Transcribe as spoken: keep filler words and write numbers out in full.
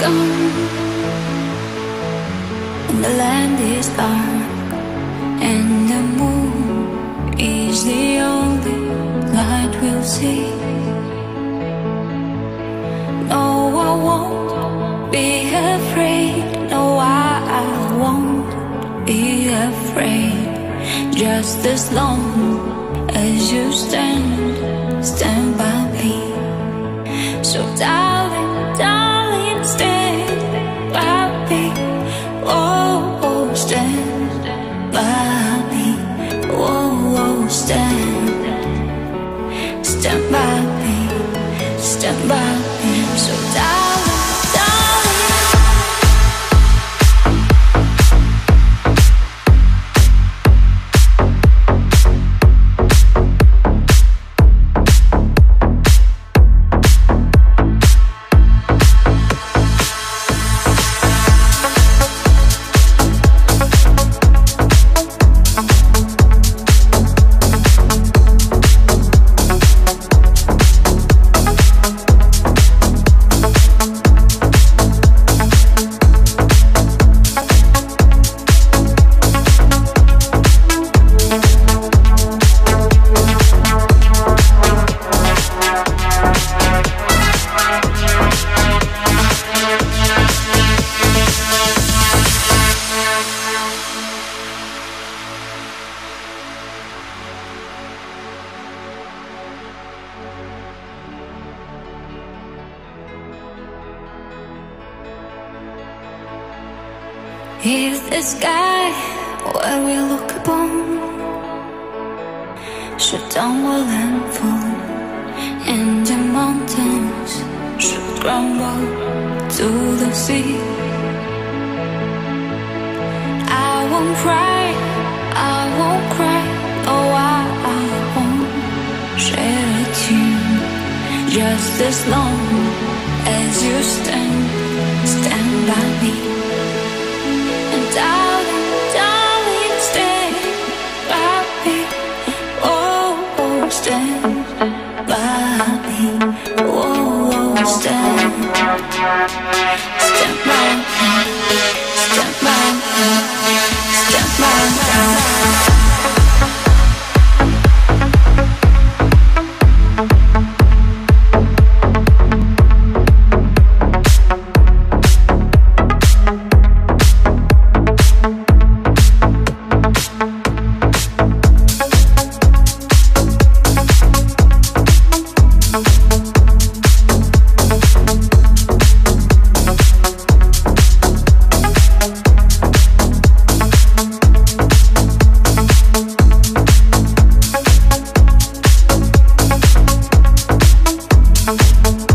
gone, and the land is dark, and the moon is the only light we'll see. No, I won't be afraid. No, I, I won't be afraid. Just as long as you stand, stand by me. So darling, darling, stand by me. Oh, oh, stand by me. Oh, oh, stand, stand by me, stand by me. So darling, if the sky where we look upon should tumble and fall, and the mountains should crumble to the sea, I won't cry, I won't cry. Oh, I, I won't shed a tear. Just as long as you stand, stand by me. Darling, darling, stand by me. Oh, oh, stand by me. Oh, oh, stand, stand by me, stand by me, stand by me. We'll be right back.